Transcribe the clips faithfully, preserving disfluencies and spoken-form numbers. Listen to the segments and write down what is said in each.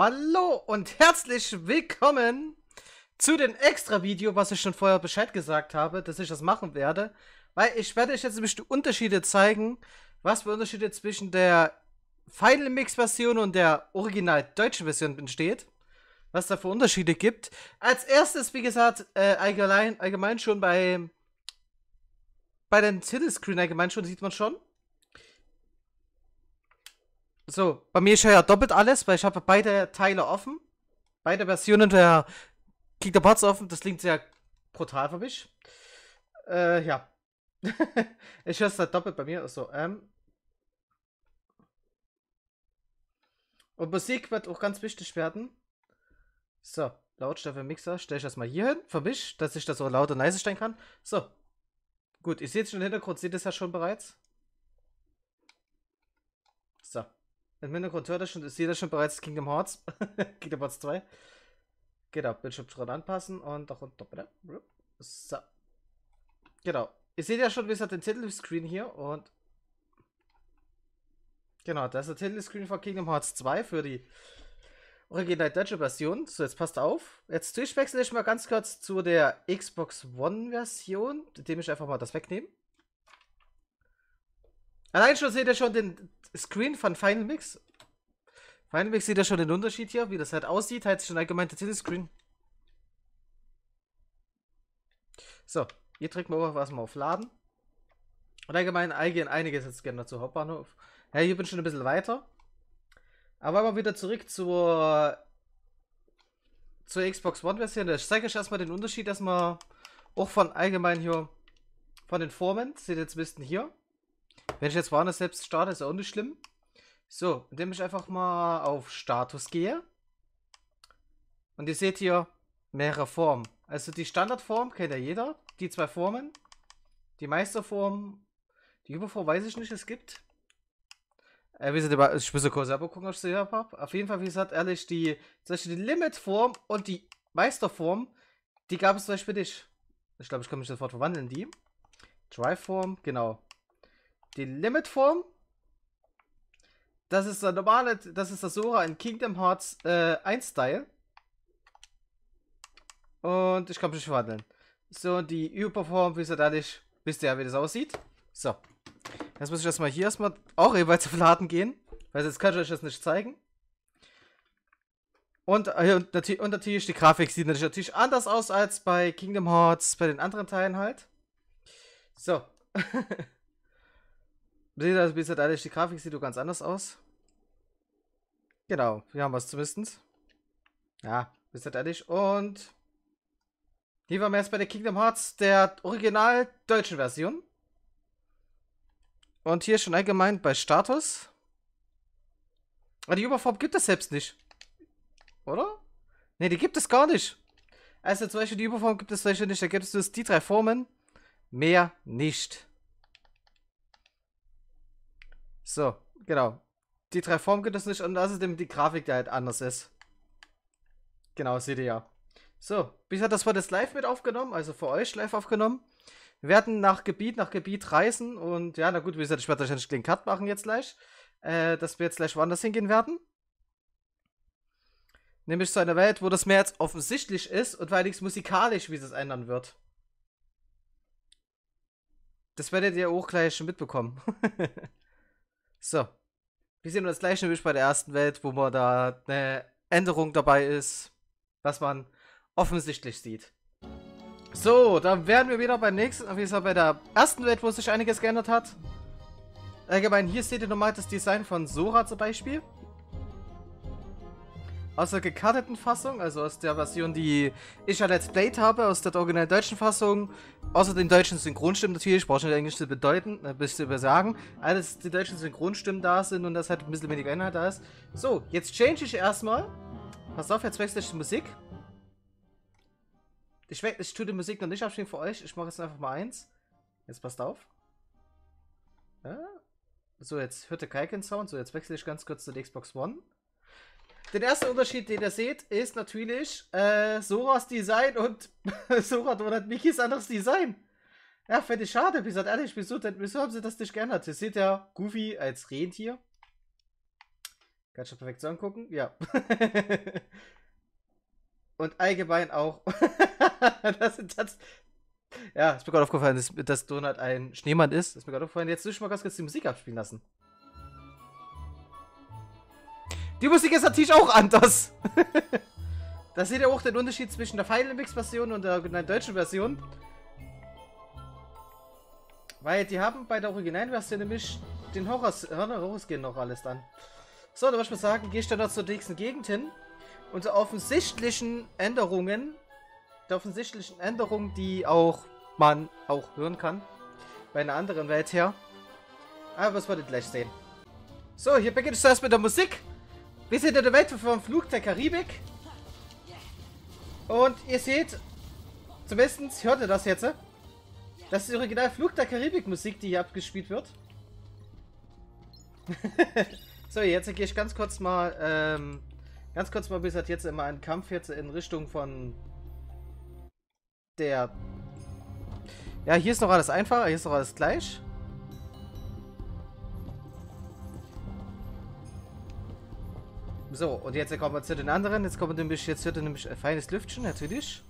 Hallo und herzlich willkommen zu dem Extra-Video, was ich schon vorher Bescheid gesagt habe, dass ich das machen werde. Weil ich werde euch jetzt nämlich die Unterschiede zeigen, was für Unterschiede zwischen der Final Mix Version und der original deutschen Version besteht. Was da für Unterschiede gibt. Als erstes, wie gesagt, äh, allgemein, allgemein schon bei, bei den Titelscreen allgemein schon, sieht man schon. So, bei mir ist ja doppelt alles, weil ich habe beide Teile offen. Beide Versionen der Kingdom Hearts offen. Das klingt sehr brutal für mich. Äh, ja. Ich höre es halt doppelt bei mir. So, ähm. Und Musik wird auch ganz wichtig werden. So, Lautstärke Mixer stelle ich das mal hier hin. Für mich, dass ich das so laut und leise stellen kann. So. Gut, ich sehe es schon im Hintergrund, seht es ja schon bereits. So. Im Hintergrund hört ihr schon, ich sehe das schon bereits Kingdom Hearts. Kingdom Hearts zwei. Genau, Bildschirmschatten anpassen und doch und doch bitte. So. Genau. Ihr seht ja schon, wie gesagt, den Titelscreen hier und. Genau, das ist der Titelscreen von Kingdom Hearts zwei für die original deutsche Version. So, jetzt passt auf. Jetzt durchwechsel ich mal ganz kurz zu der Xbox One Version, indem ich einfach mal das wegnehme. Allein schon seht ihr schon den Screen von Final Mix. Final Mix seht ihr schon den Unterschied hier, wie das halt aussieht. Halt schon allgemein der Titelscreen. So, hier drücken wir was mal auf Laden. Und allgemein eingehen einiges jetzt gerne zu Hauptbahnhof. Ja, hier bin ich schon ein bisschen weiter. Aber mal wieder zurück zur, zur Xbox One Version. Ich zeige euch erstmal den Unterschied, erstmal auch von allgemein hier von den Formen. Seht ihr jetzt ein bisschen hier. Wenn ich jetzt woanders selbst starte, ist auch nicht schlimm. So, indem ich einfach mal auf Status gehe. Und ihr seht hier mehrere Formen. Also die Standardform kennt ja jeder. Die zwei Formen. Die Meisterform. Die Überform weiß ich nicht, es gibt. Äh, wie gesagt, ich muss kurz selber gucken, ob ich sie hier habe. Auf jeden Fall, wie gesagt, ehrlich, die, zum Beispiel die Limit-Form und die Meisterform, die gab es zum Beispiel nicht. Ich glaube, ich kann mich sofort verwandeln, die. Drive-Form, genau. Die Limit-Form, das ist der normale, das ist der Sora in Kingdom Hearts äh, eins Style. Und ich kann mich verwandeln. So, die Überform, wie gesagt, ehrlich, wisst ihr ja, wie das aussieht. So. Jetzt muss ich erstmal hier erstmal auch jeweils auf Laden gehen. Weil jetzt kann ich euch das nicht zeigen. Und, äh, und, natürlich, und natürlich, die Grafik sieht natürlich anders aus als bei Kingdom Hearts, bei den anderen Teilen halt. So. Seht ihr, wie gesagt, ehrlich, die Grafik sieht doch ganz anders aus. Genau, hier haben wir es zumindest. Ja, wie gesagt, ehrlich. Und hier waren wir jetzt bei der Kingdom Hearts der original deutschen Version. Und hier schon allgemein bei Status. Aber die Überform gibt es selbst nicht. Oder? Ne, die gibt es gar nicht. Also zum Beispiel die Überform gibt es zum Beispiel nicht. Da gibt es die drei Formen. Mehr nicht. So, genau. Die drei Formen gibt es nicht und außerdem die Grafik, die halt anders ist. Genau, seht ihr ja. So, bisher das war das live mit aufgenommen, also für euch live aufgenommen. Wir werden nach Gebiet nach Gebiet reisen und ja, na gut, wie gesagt, ich werde euch einen Cut machen jetzt gleich. Äh, dass wir jetzt gleich woanders hingehen werden. Nämlich zu einer Welt, wo das mehr jetzt offensichtlich ist und weil nichts musikalisch, wie es es ändern wird. Das werdet ihr auch gleich schon mitbekommen. So. Wir sehen das gleiche nämlich bei der ersten Welt, wo man da eine Änderung dabei ist, was man offensichtlich sieht. So, dann werden wir wieder beim nächsten, wie gesagt, bei der ersten Welt, wo sich einiges geändert hat. Allgemein, hier seht ihr nochmal das Design von Sora zum Beispiel. Aus der gekarteten Fassung, also aus der Version, die ich ja Let's Played habe, aus der original deutschen Fassung, außer den deutschen Synchronstimmen natürlich, brauche ich nicht Englisch zu bedeuten, ein bisschen übersagen, alles die deutschen Synchronstimmen da sind und das halt ein bisschen weniger Inhalt da ist. So, jetzt change ich erstmal. Pass auf, jetzt wechsle ich die Musik. Ich, ich tue die Musik noch nicht abspielen für euch, ich mache jetzt einfach mal eins. Jetzt passt auf. Ja. So, jetzt hört ihr keinen Sound, so jetzt wechsle ich ganz kurz zu der Xbox One. Den ersten Unterschied, den ihr seht, ist natürlich äh, Soras Design und Sora hat Mikis anderes Design. Ja, finde ich schade. Wie gesagt, ehrlich, wieso, denn, wieso haben sie das nicht geändert? Ihr seht ja Goofy als Rentier. Kannst du perfekt so angucken? Ja. Und allgemein auch. das sind das. Ja, ist mir gerade aufgefallen, dass, dass Donut ein Schneemann ist. Ist mir gerade aufgefallen. Jetzt will ich mal ganz kurz die Musik abspielen lassen. Die Musik ist natürlich auch anders. Da seht ihr auch den Unterschied zwischen der Final Mix Version und der originalen deutschen Version. Weil die haben bei der originalen Version nämlich den Horror-Skin noch alles dann. So, dann würde ich mal sagen, gehe ich dann noch zur nächsten Gegend hin. Und die offensichtlichen Änderungen, die offensichtlichen Änderungen, die auch man auch hören kann, bei einer anderen Welt her. Aber das werdet ihr gleich sehen. So, hier beginnt es zuerst mit der Musik. Wir sind in der Welt vom Flug der Karibik. Und ihr seht, zumindest hört ihr das jetzt, das ist die original Flug der Karibik Musik, die hier abgespielt wird. So, jetzt gehe ich ganz kurz mal, ähm, ganz kurz mal bis jetzt immer einen Kampf jetzt in Richtung von der... Ja, hier ist noch alles einfacher, hier ist noch alles gleich. So, und jetzt kommen wir zu den anderen. Jetzt kommen wir nämlich, jetzt wird nämlich ein feines Lüftchen, natürlich.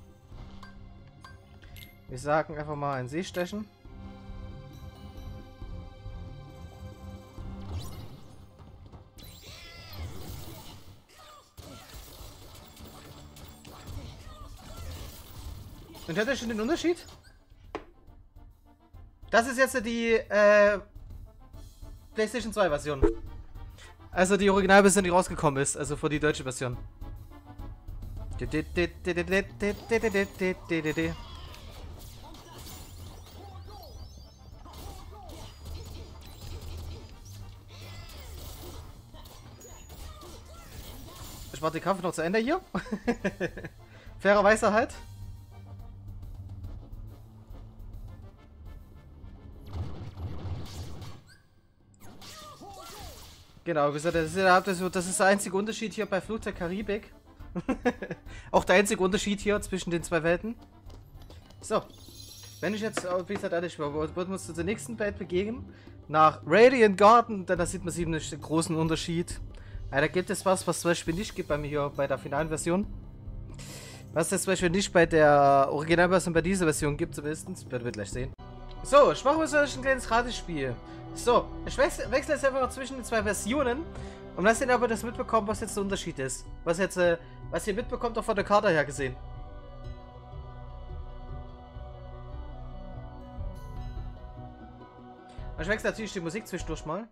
Wir sagen einfach mal ein Seestechen. Und hört ihr schon den Unterschied? Das ist jetzt die äh, PlayStation zwei Version. Also die Originalversion, die rausgekommen ist, also für die deutsche Version. Ich mache den Kampf noch zu Ende hier. Fairerweise halt. Genau, wie gesagt, das ist, das ist der einzige Unterschied hier bei Fluch der Karibik. Auch der einzige Unterschied hier zwischen den zwei Welten. So. Wenn ich jetzt, wie gesagt, ehrlich war, würden wir uns zur nächsten Welt begeben. Nach Radiant Garden, dann da sieht man eben den großen Unterschied. Ja, da gibt es was, was zum Beispiel nicht gibt bei mir hier bei der finalen Version. Was es zum Beispiel nicht bei der Originalversion bei dieser Version gibt, zumindest. Werden wir gleich sehen. So, ich mache mal so ein kleines Ratespiel. So, ich wechsle, wechsle jetzt einfach zwischen den zwei Versionen. Und lasst ihr aber das mitbekommen, was jetzt der Unterschied ist. Was jetzt, äh, was ihr mitbekommt, auch von der Karte her gesehen. Und ich wechsle natürlich die Musik zwischendurch mal.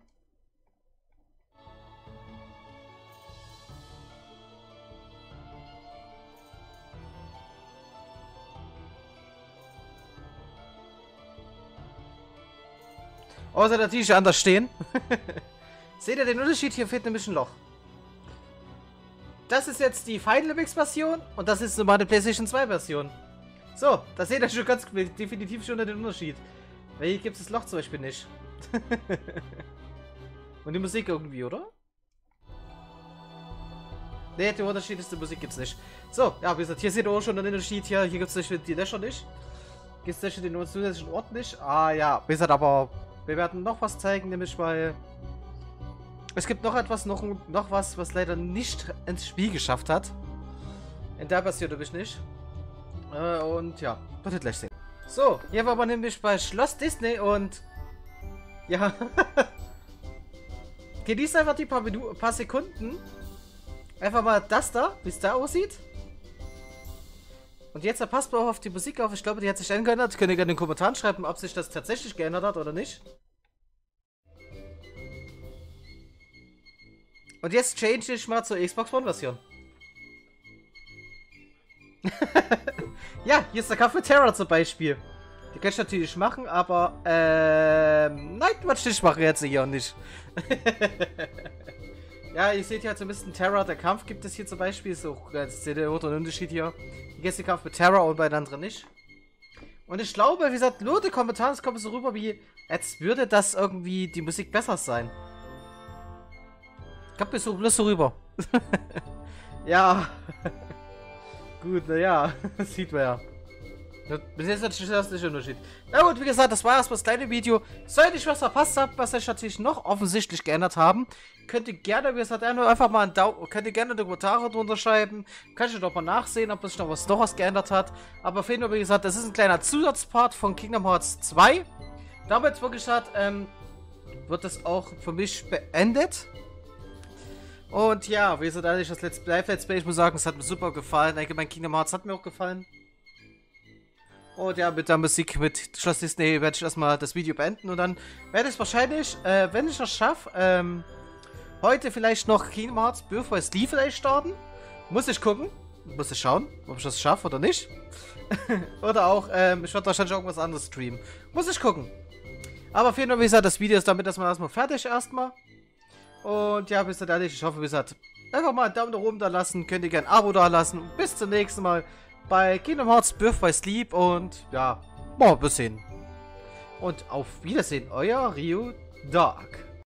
Außer natürlich anders stehen. Seht ihr den Unterschied? Hier fehlt nämlich ein Loch. Das ist jetzt die Final Mix Version und das ist normale PlayStation zwei Version. So, da seht ihr schon ganz definitiv schon den Unterschied. Weil hier gibt es das Loch zum Beispiel nicht. Und die Musik irgendwie, oder? Ne, der Unterschied ist, die Musik gibt's nicht. So, ja, wie gesagt, hier seht ihr auch schon den Unterschied. Hier, hier gibt es die Löcher nicht. Gibt es den zusätzlichen Ort nicht. Ah ja, wie gesagt, aber wir werden noch was zeigen, nämlich weil es gibt noch etwas, noch, noch was, was leider nicht ins Spiel geschafft hat. In der passiert nämlich nicht. Äh, und ja, wird ihr gleich sehen. So, hier war man nämlich bei Schloss Disney und ja, genießt einfach die paar, Minu paar Sekunden. Einfach mal das da, wie es da aussieht. Und jetzt passt mal auf die Musik auf. Ich glaube, die hat sich geändert. Könnt ihr gerne in den Kommentaren schreiben, ob sich das tatsächlich geändert hat oder nicht. Und jetzt change ich mal zur Xbox One Version. Ja, hier ist der Kaffee Terror zum Beispiel. Die kann ich natürlich machen, aber ähm, nein, was ich mache jetzt hier nicht. Ja, ihr seht ja zumindest ein Terror, der Kampf gibt es hier zum Beispiel. So, jetzt seht ihr auch den Unterschied hier. Hier geht der Kampf mit Terror und bei den anderen nicht. Und ich glaube, wie gesagt, nur die Kommentare, es kommt so rüber, wie als würde das irgendwie die Musik besser sein. Kommt mir so bloß so rüber. Ja. Gut, naja, sieht man ja. Bis jetzt natürlich das nicht Unterschied. Na gut, wie gesagt, das war erstmal das kleine Video. Sollte ich was verpasst haben, was sich natürlich noch offensichtlich geändert haben, könnt ihr gerne, wie gesagt, einfach mal einen Daumen, könnt ihr gerne in die Kommentare drunter schreiben. Könnt ihr doch mal nachsehen, ob sich noch was, noch was geändert hat. Aber auf jeden Fall, wie gesagt, das ist ein kleiner Zusatzpart von Kingdom Hearts zwei. Damit, wie gesagt, ähm, wird das auch für mich beendet. Und ja, wie gesagt, dadurch das Let's Play, Let's Play, ich muss sagen, es hat mir super gefallen. Allgemein Kingdom Hearts hat mir auch gefallen. Und ja, mit der Musik, mit Schloss Disney werde ich erstmal das Video beenden. Und dann werde ich wahrscheinlich, äh, wenn ich das schaffe, ähm, heute vielleicht noch Kingdom Hearts Birth by Sleep vielleicht starten. Muss ich gucken. Muss ich schauen, ob ich das schaffe oder nicht. Oder auch, ähm, ich werde wahrscheinlich irgendwas anderes streamen. Muss ich gucken. Aber auf jeden Fall, wie gesagt, das Video ist damit erstmal erstmal fertig erstmal. Und ja, bis dann, ich hoffe, wie gesagt, einfach mal einen Daumen nach oben da lassen. Könnt ihr gerne ein Abo da lassen. Und bis zum nächsten Mal bei Kingdom Hearts Birth by Sleep. Und ja, mal bis hin. Und auf Wiedersehen, euer Ryu Dark.